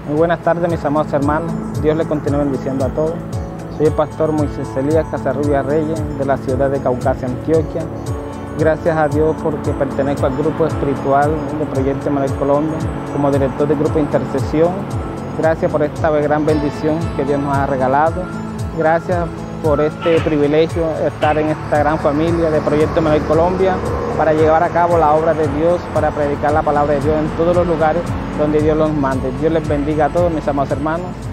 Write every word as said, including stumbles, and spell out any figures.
Muy buenas tardes, mis amados hermanos. Dios les continúe bendiciendo a todos. Soy el pastor Moisés Elías Casarrubia Reyes, de la ciudad de Caucasia, Antioquia. Gracias a Dios porque pertenezco al grupo espiritual de Proyecto Emanuel Colombia, como director del grupo de intercesión. Gracias por esta gran bendición que Dios nos ha regalado. Gracias por este privilegio de estar en esta gran familia de Proyecto Emanuel Colombia para llevar a cabo la obra de Dios, para predicar la palabra de Dios en todos los lugares donde Dios los mande. Dios les bendiga a todos, mis amados hermanos.